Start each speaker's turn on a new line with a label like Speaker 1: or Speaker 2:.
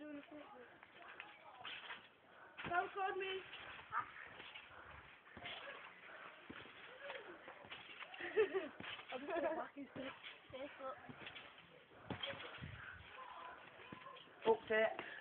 Speaker 1: doing a football. Don't call me. I'm just gonna whack his face up.
Speaker 2: Up it.